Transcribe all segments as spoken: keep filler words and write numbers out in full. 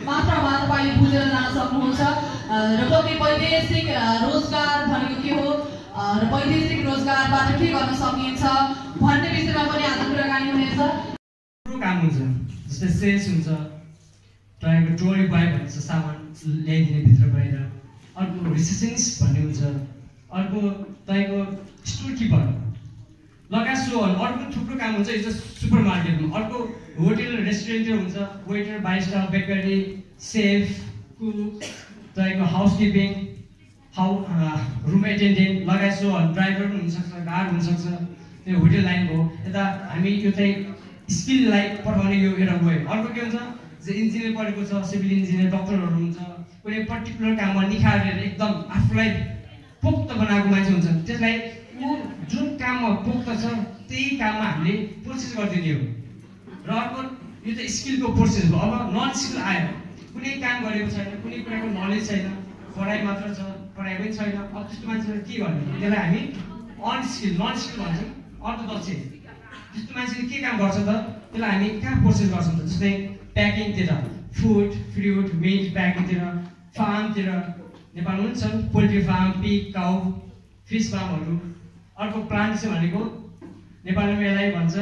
मात्रामा तपाईँले बुझेर जान सक्नुहुन्छ र कति वैदेशिक रोजगार भनेको के हो र वैदेशिक रोजगारबाट के गर्न सकिन्छ भन्ने विषयमा पनि आज कुराकानी हुनेछ। काम हुन्छ जस्तै सेल्स हुन्छ, तपाईँको ट्रोली बोय भन्छ सामान ल्याइदिने भित्र बाहिर, अर्को रिसेप्सनिस्ट भन्ने हुन्छ, अर्को तपाईँको स्टोर किपर लगायत सो अर्को थुप्रो काम हुन्छ। यो सुपर मार्केटमा अर्को होटेल रेस्टुरेन्टतिर हुन्छ, waiter barista bakery chef cook तपाईँको हाउसकिपिङ हाउ रुम एटेन्डेन्ट लगायत सो ड्राइभर पनि हुनसक्छ, गार्ड हुनसक्छ, त्यो होटेल लाइनको यता हामी यो चाहिँ स्किललाई पठाउने यो एउटा वे। अर्को के हुन्छ जे इन्जिनियर पढेको छ, सिभिल इन्जिनियर डक्टरहरू हुन्छ, कुनै पर्टिकुलर काममा निखारेर एकदम आफूलाई पोक्त बनाएको मान्छे हुन्छ, त्यसलाई ऊ जुन काममा पोक्त छ त्यही काममा हामीले प्रोसेस गरिदिने हो। र अर्को यो चाहिँ स्किलको प्रोसेस हो। अब नन स्किल आयो, कुनै काम गरेको छैन, कुनै कुराको नलेज छैन, पढाइ मात्र छ, पढाइ पनि छैन, अब त्यस्तो मान्छेले के गर्ने, त्यसलाई हामी अनस्किल नन स्किल भन्छौँ, अर्धदक्ष। त्यस्तो मान्छेले के काम गर्छ त, त्यसलाई हामी कहाँ प्रोसेस गर्छौँ त, जस्तै प्याकिङतिर फुड फ्रुट मिट प्याकिङतिर, फार्मतिर नेपालमा पनि छन् poultry farm, pig cow fish फार्महरू। अर्को प्लान्ट छ भनेको नेपालमा यसलाई भन्छ।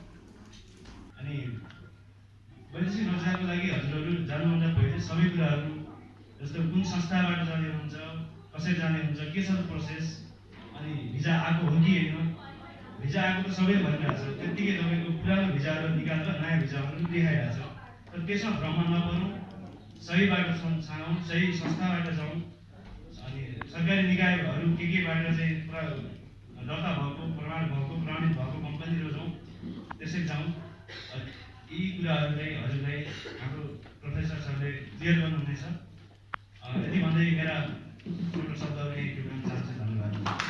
अनि वैदेशिक रोजगारको लागि हजुरहरू जान्नुभन्दा पहिले सबै कुराहरू जस्तो कुन संस्थाबाट जाने हुन्छ, कसरी जाने हुन्छ, के छ प्रोसेस, अनि भिजा आएको हो कि होइन, भिजा आएको त सबै भनिरहेको छ, त्यत्तिकै तपाईँको पुरानो भिजाहरू निकालेर नयाँ भिजाहरू पनि देखाइरहेको छ। तर त्यसमा भ्रम नपर्नु, सही बाटो छानौँ, सही संस्थाबाट जाउँ, अनि सरकारी निकायहरू के केबाट चाहिँ पुरा दर्ता भएको, प्रमाण भएको, प्रमाणित भएको कम्पनीहरू जाउँ, त्यसरी जाउँ। यी कुराहरू चाहिँ हजुरलाई हाम्रो प्रोफेसर सरले क्लियर गर्नुहुनेछ। यति भन्दै मेरा छोटो शब्दहरू यही टुक्राउन चाहन्छु। धन्यवाद।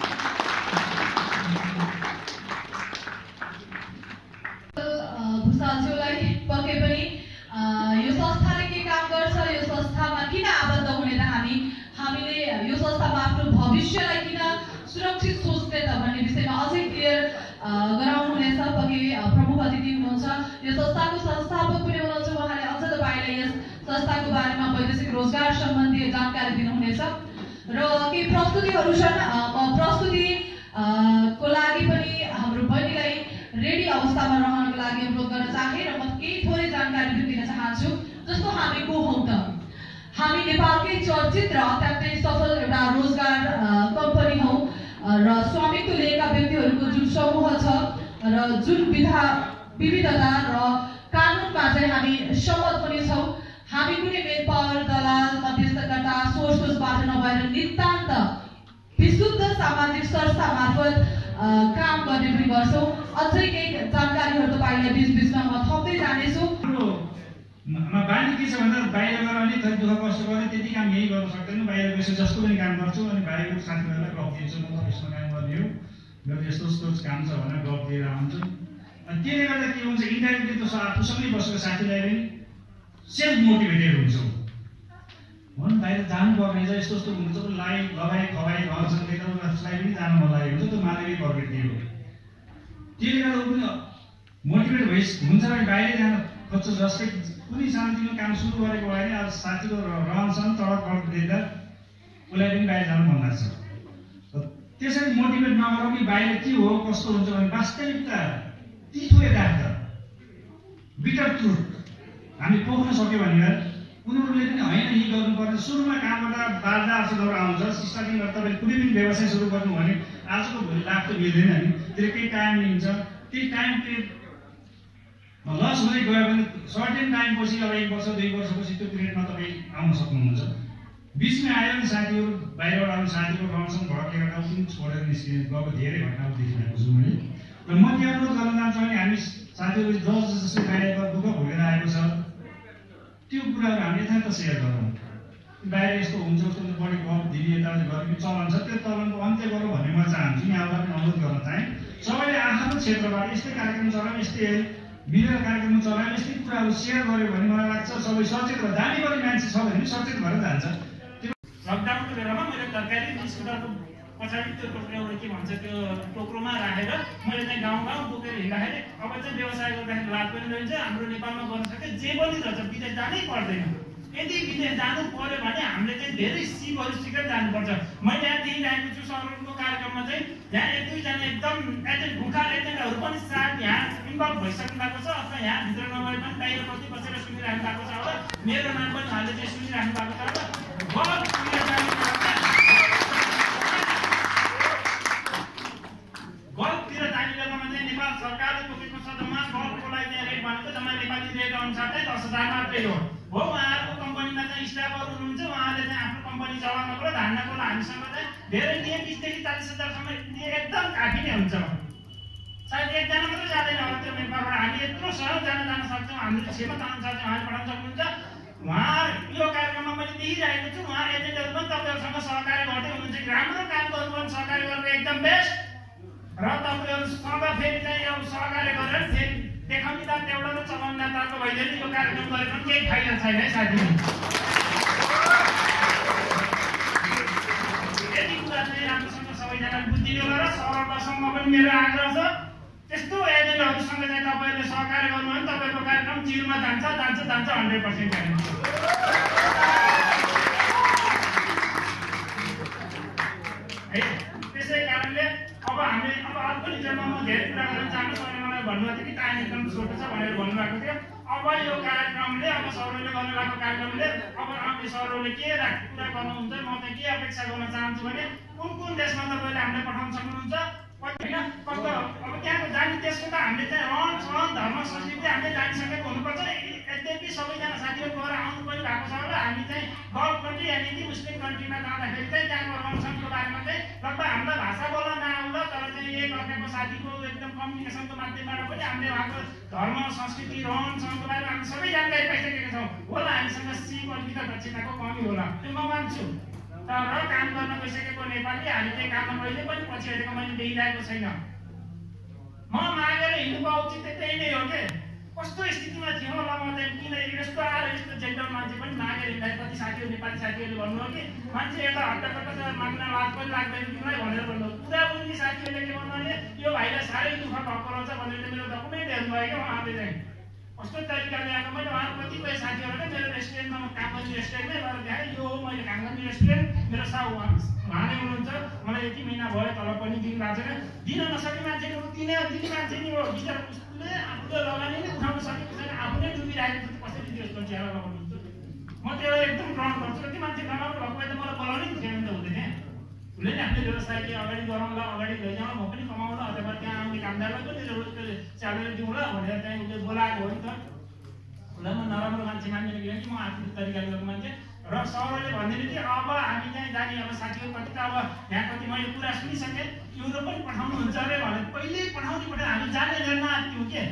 भूषालज्यूलाई पक्कै पनि यो संस्थाले के काम गर्छ, यो संस्थामा किन आबद्ध हुने त हामी हामीले यो संस्थामा आफ्नो भविष्यलाई किन सुरक्षित सोच्ने त भन्ने विषयमा अझै क्लियर गराउनुहुनेछ। पक्कै प्रमुख अतिथि हुनुहुन्छ, यो संस्थाको संस्थापक पनि हुनुहुन्छ, उहाँले अझ तपाईँलाई यस संस्थाको बारेमा वैदेशिक रोजगार सम्बन्धी जानकारी दिनुहुनेछ। र केही प्रस्तुतिहरू छन्, प्रस्तुति को लागि पनि हाम्रो बहिनीलाई रेडी अवस्थामा रहनको लागि अनुरोध गर्न चाहे र म केही थोरै जानकारी दिन चाहन्छु। जस्तो हामी को हौँ त, हामी नेपालकै चर्चित र अत्यन्तै सफल एउटा रोजगार कम्पनी हौँ र स्वामित्व लिएका व्यक्तिहरूको जुन समूह छ र जुन विधा विविधता र कानुनमा चाहिँ हामी सहमत पनि छौँ। हामी कुनै मेन पावर दलाल मध्यस्थकर्ता सोर्स सोर्सबाट नभएर नितान्त विशुद्ध सामाजिक संस्था मार्फत काम गर्ने पनि गर्छौँ। अझै केही जानकारीहरू तपाईँलाई बिच बिचमा म थप्दै जानेछु। बानी के छ भन्दा बाहिर गएर अलिक थरी दुःख कष्ट गर्ने त्यति काम यही गर्न सक्दैन, बाहिर गएपछि जस्तो पनि काम गर्छु अनि बाहिरको साथीहरूलाई गफ दिन्छु, म यसमा काम गर्ने हो, मेरो यस्तो यस्तो काम छ भनेर गफ दिएर आउँछु। अनि त्यसले गर्दा के हुन्छ, इन्डाइरेक्टली त आफूसँगै बसेको साथीलाई पनि सेल्फ मोटिभेटेड हुन्छ, भनौँ बाहिर जानुपर्ने छ, यस्तो यस्तो हुन्छ, लाइ लगाइ खवाइ घरसँग उसलाई पनि जानु मन लागेको हुन्छ, त्यो मानवीय प्रवृत्ति हो। त्यसले गर्दा ऊ पनि मोटिभेट भइ हुन्छ भने बाहिरै जान खोज्छ। जस्तै कुनै सानोतिनो काम सुरु गरेको भए नि अब साथीको रहनसहन तडक तडक देख्दा उसलाई पनि बाहिर जानु मन लाग्छ। त्यसरी मोटिभेट नगरौँ कि बाहिर के हो कस्तो हुन्छ भने वास्तविकता तितो यथार्थ बिटर ट्रुथ हामी पोख्न सक्यो भने उनीहरूले पनि होइन यही गर्नुपर्ने। सुरुमा काम गर्दा बाधा अर्चकहरू आउँछ, स्टार्टिङ गर्दा तपाईँले कुनै पनि व्यवसाय सुरु गर्नु भने आजको भोलि लाभ त मिल्दैन नि, त्यसले केही टाइम लिन्छ। त्यही टाइम पिरियड लस हुँदै गयो भने सर्टेन टाइम पछि अब एक वर्ष दुई वर्षपछि त्यो पिरियडमा तपाईँ आउन सक्नुहुन्छ। बिचमा आयो भने साथीहरू बाहिरबाट आउने साथीको रहनसहन भड्केर गाउँ पनि छोडेर निस्किने गएको धेरै घटनाहरू देखिरहेको छु मैले। र म के अनुरोध गर्न चाहन्छु भने हामी साथीहरू जस जसले बाहिर दुःख भोगेर आएको छ त्यो कुराहरू हामी यथार्थ सेयर गरौँ। बाहिर यस्तो हुन्छ उस्तो बढी गफ दिने यताउति गर्ने चलन छ, त्यो चलनको अन्त्य गरौँ भन्ने म चाहन्छु। यहाँलाई पनि अनुरोध गर्न चाहेँ सबैले आफ्नो क्षेत्रबाट यस्तै कार्यक्रम चलाउँ, यस्तै मिलेर कार्यक्रम चलाउँ, यस्तै कुराहरू सेयर गर्यो भने मलाई लाग्छ सबै सचेत भएर जाने गर्ने मान्छे छ भने सचेत भएर जान्छ। लकडाउनको बेलामा मैले तरकारी बिस्कुटको पछाडि त्यो टोक्रो के भन्छ त्यो टोक्रोमा राखेर मैले चाहिँ गाउँ गाउँ बोकेर हिँड्दाखेरि अब चाहिँ व्यवसाय गर्दाखेरि लाभ पनि रहन्छ, हाम्रो नेपालमा गर्न सके जे पनि रहन्छ, विदेश जानै पर्दैन। यदि विदेश जानु पर्यो भने हामीले चाहिँ धेरै सिपहरू सिकेर जानुपर्छ। मैले यहाँ देखिरहेको छु सरहरूको कार्यक्रममा चाहिँ यहाँ एक दुईजना एकदम एजेन्ट भुखार एजेन्टहरू पनि साथ यहाँ इन्भल्भ भइसक्नु भएको छ अथवा यहाँभित्र नभए पनि बाहिर कति बसेर सुनिरहनु भएको छ होला। मेरो नाम पनि उहाँले चाहिँ सुनिरहनु भएको छ होला। गल्फतिर जाने बेलामा चाहिँ नेपाल सरकारले तोकेको छ जम्मा गल्फको लागि चाहिँ रेट भनेको जम्मा नेपाली रेट अनुसार चाहिँ दस हजार मात्रै हो। हो उहाँहरूको कम्पनीमा चाहिँ स्टाफहरू हुनुहुन्छ, उहाँले चाहिँ आफ्नो कम्पनी चलाउनको र धान्नको हामीसँग चाहिँ धेरै नियम बिसदेखि चालिस हजारसम्म एकदम काफी नै हुन्छ। सायद एकजना मात्रै जाँदैन होला त्यो मेम्बरबाट, हामी यत्रो सहज जान जान सक्छौँ। हाम्रो क्षमता अनुसार चाहिँ उहाँले पठाउन सक्नुहुन्छ। उहाँ यो कार्यक्रममा मैले देखिरहेको छु उहाँ एजेन्टहरू पनि तपाईँहरूसँग सहकार्य गर्दै हुनुहुन्छ। राम्रो काम गर्नु पनि सहकार्य गरेर एकदम बेस्ट र तपाईँहरूसँग फेरि चाहिँ अब सहकार्य गरेर फेरि देखाउने दाम एउटा र चलाउने दामको भइदियो यो कार्यक्रम गरेर पनि केही फाइदा छैन है साथी। यति कुरा चाहिँ राम्रोसँग सबैजना बुझिदिनु होला र सरकारसँग पनि मेरो आग्रह छ त्यस्तो एजेन्टहरूसँग चाहिँ तपाईँहरूले सहकार्य गर्नु भने तपाईँको कार्यक्रम जिरोमा जान्छ जान्छ जान्छ हन्ड्रेड पर्सेन्ट जान्छ। है त्यसै कारणले अब हामी अब अर्को निजमा म धेरै कुरा गर्न चाहन्छु। मैले मलाई भन्नुभएको थियो कि टाइम एकदम छोटो छ भनेर भन्नुभएको थियो। अब यो कार्यक्रमले अब सरहरूले गर्नु भएको कार्यक्रमले अब आउने सरहरूले के कुरा गर्नुहुन्छ म चाहिँ के अपेक्षा गर्न चाहन्छु भने कुन कुन देशमा तपाईँले हामीलाई पठाउन सक्नुहुन्छ होइन कस्तो अब त्यहाँको जाने देशको त हामीले चाहिँ रहन सहन धर्म संस्कृति हामीले जानिसकेको हुनुपर्छ। यद्यपि सबैजना साथीहरू गएर आउनु पनि भएको छ र हामी चाहिँ गल्फ कन्ट्री यानि कि मुस्लिम कन्ट्रीमा जाँदाखेरि चाहिँ त्यहाँको रहन सहनको बारेमा चाहिँ लगभग हामीलाई भाषा बोल्न नआउला तर चाहिँ एक अर्काको साथीको एकदम कम्युनिकेसनको माध्यमबाट पनि हामीले उहाँको धर्म संस्कृति रहन सहनको बारेमा हामी सबै जानकारी पाइसकेका छौँ। होला हामीसँग सिप अलिकति दक्षताको कमी होला त्यो म मान्छु, तर काम गर्न गइसकेको नेपाली हामी चाहिँ काममा कहिले पनि पछि हटेको मैले देखिरहेको छैन। म मागेर हिँड्नुको औचित्य त्यही नै हो के कस्तो स्थितिमा थियो होला म चाहिँ किन यस्तो आएर यस्तो जेन्डर मान्छे पनि मागेर हिँड्दा कति साथीहरू नेपाली साथीहरूले भन्नुभयो कि मान्छे एउटा हट्टाकट्टा माग्न लाज पनि लाग्दैन किनलाई भनेर भन्नु पुरा बुझ्ने साथीहरूले के भन्नु भने यो भाइलाई साह्रै दुःख भएको रहेछ भनेर मेरो डकुमेन्ट हेर्नुभयो क्या उहाँले चाहिँ कस्तो तरिकाले आएको। मैले उहाँ कतिपय साथीहरूले मेरो रेस्टुरेन्टमा म काम गर्ने रेस्टुरेन्टमै गएर देखाएँ यो हो मैले काम गर्ने रेस्टुरेन्ट मेरो साउ उहाँले हुनुहुन्छ मलाई यति महिना भयो तल पनि दिन भएको छैन दिन नसक्ने मान्छे दिने दिने मान्छे नि हो बिचरा उसले आफूले लगानी नै उठाउन सकेको छैन आफू नै डुबिरहेको छ कसरी त्यो ज्याला लगाउनुहुन्छ। म त्यो एकदम ग्रहण गर्छु कति मान्छे रमाउनु भएको भए त मलाई बोलाउनै थिएन नि त हुँदैन उसले नि आफ्नो व्यवसायले अगाडि गराउँला अगाडि लैजाउँ म पनि कमाउँला अथवा त्यहाँ आउने कामदारलाई पनि स्यालेरी दिउँला भनेर चाहिँ उसले बोलाएको हो नि त। उसलाई म नराम्रो मान्छे मान्दिनँ किनकि म आफ्नो तरिकाले गरेको मान्छे र सरले भनिदिनु कि अब हामी चाहिँ जाने अब साथीहरू कति त अब यहाँ कति मैले कुरा सुनिसकेँ युरोप पनि पठाउनुहुन्छ अरे भने पहिले पठाउने पठाएर हामी जाने नआँट्यौँ के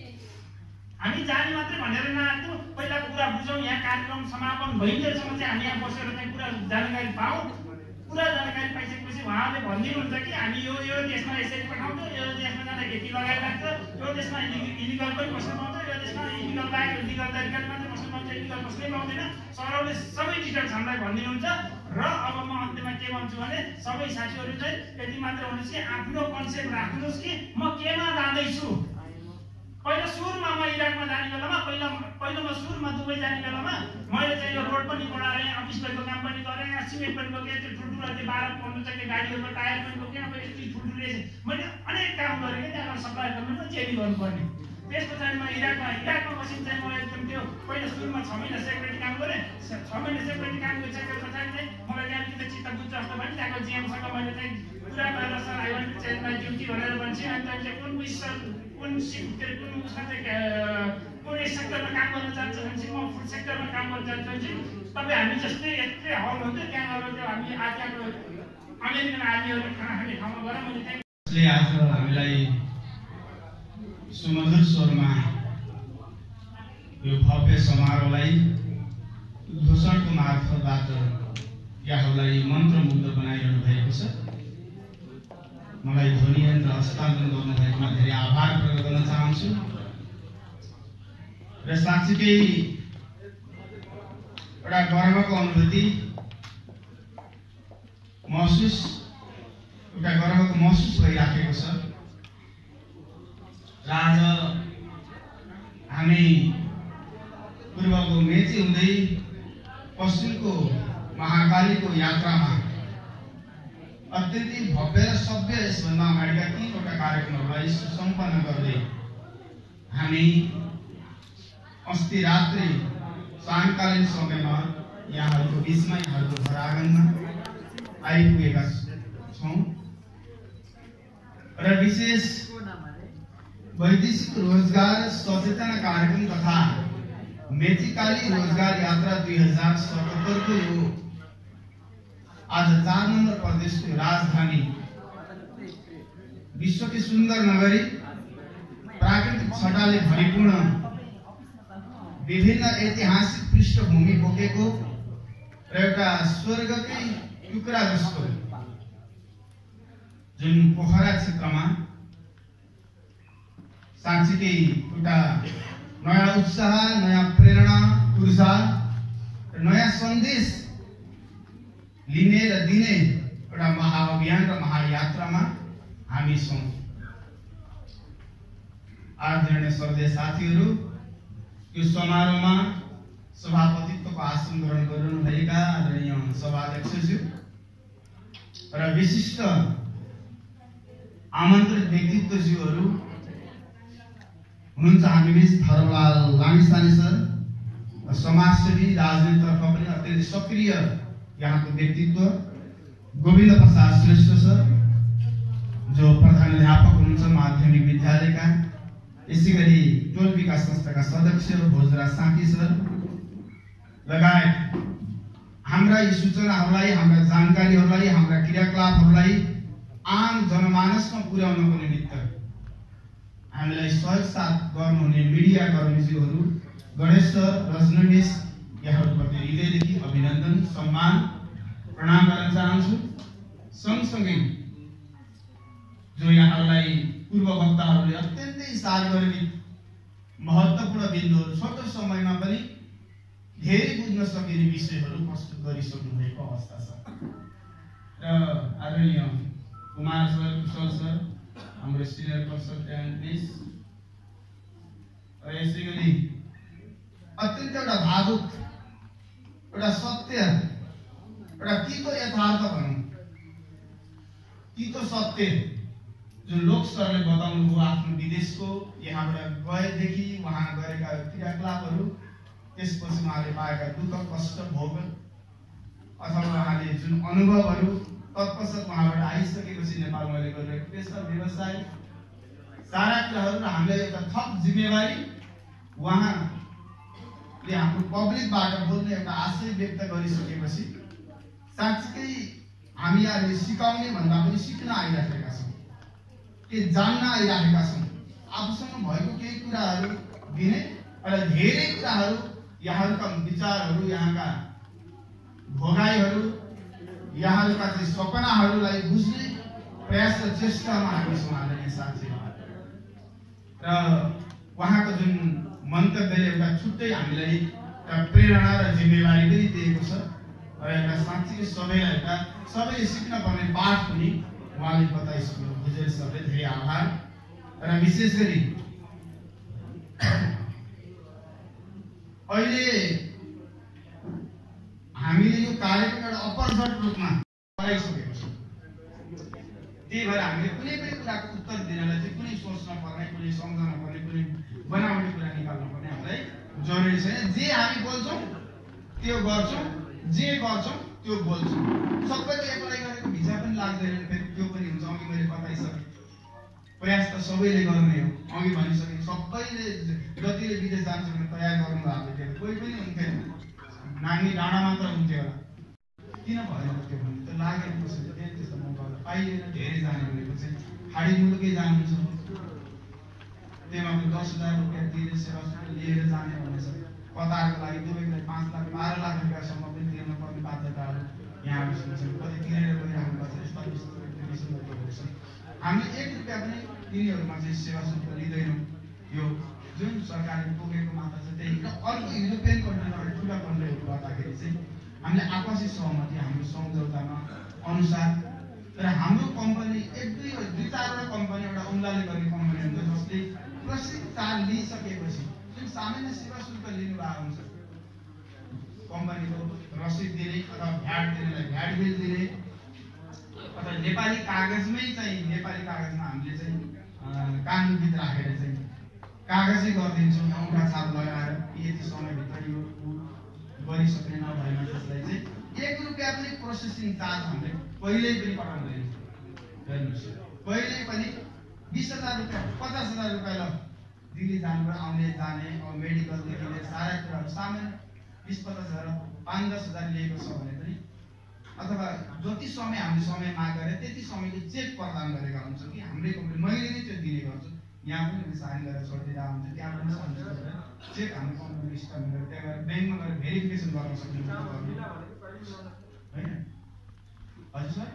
हामी जाने मात्रै भनेर नआँट्यौँ पहिला कुरा बुझौँ यहाँ कार्यक्रम समापन भइन्जेलसम्म चाहिँ हामी यहाँ बसेर चाहिँ कुरा जानकारी पाऊँ। पुरा जानकारी पाइसकेपछि उहाँले भनिदिनुहुन्छ कि हामी यो यो देशमा यसरी पठाउँछौँ यो देशमा जाँदा खेती लगाइ लाग्छ यो देशमा इलिगल पनि बस्न पाउँछ यो देशमा इलिगल बाहेक लिगल तरिकाले मात्रै बस्न पाउँछ इलिगल बस्नै पाउँदैन सरहरूले सबै डिटेल्स हामीलाई भनिदिनुहुन्छ। र अब म अन्त्यमा के भन्छु भने सबै साथीहरू चाहिँ यति मात्र हुनुहोस् कि आफ्नो कन्सेप्ट राख्नुहोस् कि म केमा जाँदैछु। पहिला सुरुमा म इराकमा जाने बेलामा पहिला पहिलो म सुरुमा दुबई जाने बेलामा मैले चाहिँ यो रोड पनि बनाएँ अफिस भएको काम पनि गरेँ सिमेन्ट पनि बोकेँ त्यो ठुल्ठुलो त्यो बाह्र पन्ध्र चक्के गाडीहरूको टायर पनि बोकेँ अब यति ठुल्ठुलो मैले अनेक काम गरेँ क्या त्यहाँबाट सप्लाई गर्नु पनि चेरी गर्नुपर्ने। त्यस पछाडि म इराकमा इराकमा बसी चाहिँ म एकदम त्यो पहिला सुरुमा छ महिना सेक्युरिटी काम गरेँ छ महिना सेक्युरिटी काम गरिसके पछाडि चाहिँ मलाई त्यहाँ अलिकति चित्त बुझ्छ जस्तो भयो त्यहाँको जिएमसँग मैले चाहिँ कुरा गरेर sir I want to change my duty भनेर भन्छ अनि त्यहाँ कुन विषय कुन सिक्टर कुन उसमा चाहिँ कुन सेक्टरमा काम गर्न चाहन्छ भने म फुड सेक्टरमा काम गर्न चाहन्छु भने तपाईँ हामी जस्तै यत्रै हल हुन्थ्यो त्यहाँ गएर त्यो हामी त्यहाँको अमेरिकन आर्मीहरूले खाना खाने ठाउँमा गएर मैले त्यहाँ आज हामीलाई सुमधुर स्वरमा यो भव्य समारोहलाई घोषणाको मार्फतबाट यहाँहरूलाई मन्त्रमुग्ध बनाइरहनु भएको छ। मलाई ध्वनियन र हस्तान्तरण गर्नुभएकोमा धेरै आभार प्रकट गर्न चाहन्छु र साँच्चीकै एउटा गर्वको अनुभूति महसुस एउटा गर्वको महसुस भइराखेको छ। र आज हामी पूर्वको मेची हुँदै पश्चिमको महाकालीको यात्रामा अत्यन्तै भव्य र सभ्य यसभन्दा अगाडिका तीनवटा कार्यक्रमहरूलाई सुसम्पन्न गर्दै हामी अस्ति रात्रि सायंकालीन समयमा यहाँहरूको बिचमा यहाँहरूको घर आँगनमा आइपुगेका छौँ र विशेष वैदेशिक रोजगार सचेतना कार्यक्रम तथा मेचीकाली रोजगार यात्रा दुई हजार सतहत्तर को यो आज चार नंबर प्रदेश की राजधानी विश्व की सुंदर नगरी प्राकृतिक छटाले भरिपूर्ण विभिन्न ऐतिहासिक पृष्ठभूमि बोकेको र एउटा स्वर्गकै टुक्रा जस्तो जुन पोखरा क्षेत्रमा साँच्चीकै एउटा नयाँ उत्साह, नयाँ प्रेरणा, ऊर्जा र नयाँ सन्देश लिने र दिने एउटा महाअभियान र महायात्रामा हामी छौँ। आदरणीय सर्वोदय साथीहरू, यो समारोहमा सभापतित्वको आसन ग्रहण गर्नुभएका आदरणीय सभाध्यक्षज्यू र विशिष्ट आमन्त्रित व्यक्तित्वज्यूहरू हुनुहुन्छ हामी बीच धर्मलाल लामिछाने सर, समाजसेवी, राजनीतितर्फ पनि अत्यन्तै सक्रिय यहाँको व्यक्तित्व गोविन्द प्रसाद श्रेष्ठ सर जो प्रधानाध्यापक हुनुहुन्छ माध्यमिक विद्यालयका, यसै गरी टोल विकास संस्थाका सदस्य भोजराज साकी सर लगायत हाम्रा यी सूचनाहरूलाई, हाम्रा जानकारीहरूलाई, हाम्रा क्रियाकलापहरूलाई आम जनमानसमा पुर्याउनको निमित्त हामीलाई सहयोग साथ गर्नुहुने मिडिया कर्मीज्यूहरू गणेश सर, रजनीश, यहाँहरूप्रति हृदयदेखि अभिनन्दन, सम्मान, प्रणाम गर्न चाहन्छु। सँगसँगै जो यहाँहरूलाई पूर्व वक्ताहरूले अत्यन्तै सार्वजनिक महत्त्वपूर्ण बिन्दुहरू छोटो समयमा पनि धेरै बुझ्न सकिने विषयहरू प्रस्तुत गरिसक्नु भएको अवस्था छ र आदरणीय कुमार सर, कुशल सर, हाम्रो सिनियर कन्सल्टेन्ट मिस र यसै गरी अत्यन्त एउटा भावुक, एउटा सत्य, एउटा तितो यथार्थ भनौँ, तितो सत्य जुन लोक सरले बताउनु भयो आफ्नो विदेशको यहाँबाट गएदेखि उहाँ गरेका क्रियाकलापहरू, त्यसपछि उहाँले पाएका दुःख कष्ट भोग अथवा उहाँले जुन अनुभवहरू, तत्पश्चात उहाँबाट आइसकेपछि नेपालमा गरिरहेको पेसा व्यवसाय सारा कुराहरू र हामीलाई एउटा थप जिम्मेवारी उहाँले हाम्रो पब्लिकबाट बोल्ने एउटा आशय व्यक्त गरिसकेपछि साँच्चै हामी यहाँले सिकाउने भन्दा पनि सिक्न आइराखेका छौँ, के जान्न आइराखेका छौँ। आफूसँग भएको केही कुराहरू दिने र धेरै कुराहरू यहाँहरूका विचारहरू, यहाँका भोगाइहरू, यहाँहरूका चाहिँ सपनाहरूलाई बुझ्ने प्रयास र चेष्टामा हामी छौँ आदरणीय साथी र उहाँको जुन मन्तव्यले एउटा छुट्टै हामीलाई एउटा प्रेरणा र जिम्मेवारी पनि दिएको छ र एउटा साँच्चै सबैलाई एउटा सबैले सिक्न पर्ने पाठ पनि उहाँले बताइसक्नु भुजेल सरले, धेरै आभार। र विशेष गरी अहिले हामीले यो कार्यक्रम एउटा अपरझट रूपमा गराइसकेको छ, त्यही भएर हामीले कुनै पनि कुराको उत्तर दिनलाई चाहिँ कुनै सोच्न पर्ने, कुनै सम्झन पर्ने, कुनै बनाउने कुरा निकाल्नु पर्ने हामीलाई जरुरी छैन। जे हामी बोल्छौँ त्यो गर्छौँ, जे गर्छौँ त्यो बोल्छौँ। सबैले एप्लाई गरेको भिजा पनि लाग्दैन, फेरि त्यो पनि हुन्छ। अघि मैले बताइसकेँ, प्रयास त सबैले गर्ने हो, अघि भनिसकेँ। सबैले जतिले विदेश जान्छ भने तयार गर्नु भएको थियो, कोही पनि हुन्थेन, नानी डाँडा मात्र हुन्थ्यो होला। किन भएन त्यो भने त लागेको छ, त्यस्तो मौका पाइएन। धेरै जाने भनेको चाहिँ खाडी मुलुकै जानुहुन्छ, त्यहीमा पनि दस हजार रुपियाँ तिरेर सेवा लिएर जाने भनेछ। कतारको लागि दुबईको पाँच लाख बाह्र लाख रुपियाँसम्म पनि तिर्न पर्ने बाध्यताहरू यहाँहरू छन्। कति तिरेर गइरहनु पर्छ, यस्ता विषयहरू छन्। हामीले एक रुपियाँ पनि तिनीहरूमा चाहिँ सेवा शुल्क लिँदैनौँ। यो जुन सरकारले तोकेको मात्रा छ त्यही। र अर्को युरोपियन कन्ट्रीबाट ठुला कन्ट्रीहरू गर्दाखेरि चाहिँ हामीले आपसी सहमति, हाम्रो सम्झौतामा अनुसार र हाम्रो कम्पनी एक दुई दुई चारवटा कम्पनी एउटा उम्लाले गर्ने कम्पनी हुन्छ जसले प्रशिक्षण लिइसकेपछि जुन सामान्य सेवा शुल्क लिनु भएको हुन्छ कम्पनीको रसिद दिने अथवा भ्याट दिनेलाई भ्याट बिल दिने अथवा नेपाली कागजमै चाहिँ नेपाली कागजमा हामीले चाहिँ कानुनविद राखेर चाहिँ कागजै गरिदिन्छौँ औँठा छाप लगाएर यति समयभित्र यो गरिसक्ने नभएन त्यसलाई चाहिँ एक रुपियाँ पनि प्रोसेसिङ चार्ज हामीले कहिल्यै पनि पठाउँदैन। हेर्नुहोस् कहिल्यै पनि बिस हजार रुपियाँ पचास हजार रुपियाँ ल दिल्ली जानु आउने जाने अब मेडिकलदेखि लिएर सारा कुराहरू सामान्य बिस पचास हजार पाँच दस हजार लिएको छ भने पनि अथवा जति समय हामीले समय माग गरे त्यति समयको चेक प्रदान गरेका हुन्छौँ कि हाम्रै कम्पनी मैले नै त्यो दिने गर्छु। यहाँ पनि साइन गरेर छोडिदिएर आउँछ त्यहाँ पनि साइन गरेर चेक हाम्रो कम्पनी स्टम गरेर त्यहाँ गएर ब्याङ्कमा गएर भेरिफिकेसन गर्न सक्नुहुन्छ होइन हजुर सर।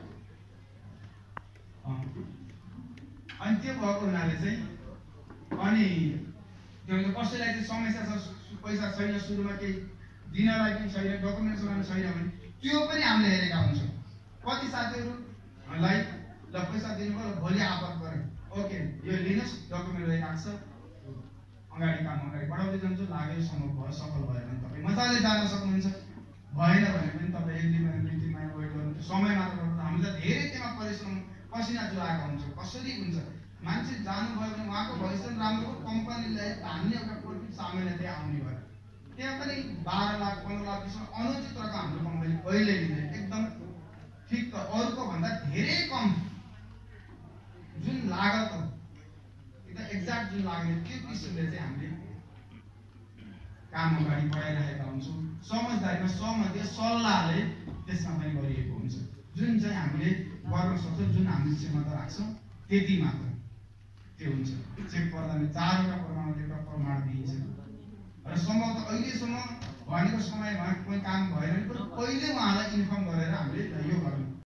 अनि त्यो भएको हुनाले चाहिँ अनि त्यो कसैलाई चाहिँ समस्या छ पैसा छैन सुरुमा केही दिनलाई पनि छैन डकुमेन्ट्स बनाउनु छैन भने त्यो पनि हामीले हेरेका हुन्छौँ। कति साथीहरूलाई ल पैसा दिनुभयो भोलि आपत गऱ्यो ओके यो लिनुहोस् डकुमेन्ट लिइरहेको छ अगाडि काम अगाडि बढाउँदै जान्छु लाग्यो सम्भव भयो सफल भयो भने तपाईँ मजाले जान सक्नुहुन्छ भएन भने पनि तपाईँ एक दुई महिना दुई तिन महिना वेट गर्नु समय मात्र गर्नु हामीले त धेरै त्यसमा परिश्रम पसिना जुलाएका हुन्छौँ। कसरी हुन्छ मान्छे जानुभयो भने उहाँको भविष्य राम्रो कम्पनीलाई हामीले एउटा प्रफिट सामान्य त्यहाँ आउने भयो त्यहाँ पनि बाह्र लाख पन्ध्र लाख बिसमा अनुचित रकम हाम्रो कम्पनी कहिले लिँदैन एकदम ठिक त अरूको भन्दा धेरै कम जुन लागत हो एकदम एक्ज्याक्ट जुन लाग्ने त्यो किसिमले चाहिँ हामीले काम अगाडि बढाइरहेका हुन्छौँ। समझदारीमा सहमति सल्लाहले त्यसमा पनि गरिएको हुन्छ जुन चाहिँ हामीले गर्न सक्छौँ जुन हामीले क्षमता राख्छौँ त्यति मात्र त्यो हुन्छ। चेक प्रदान चारवटा प्रमाणमा एउटा प्रमाण दिइन्छ र सम्भवतः अहिलेसम्म भनेको समयमा कोही काम भएन भने पहिले उहाँलाई इन्फर्म गरेर हामीले यो गर्नु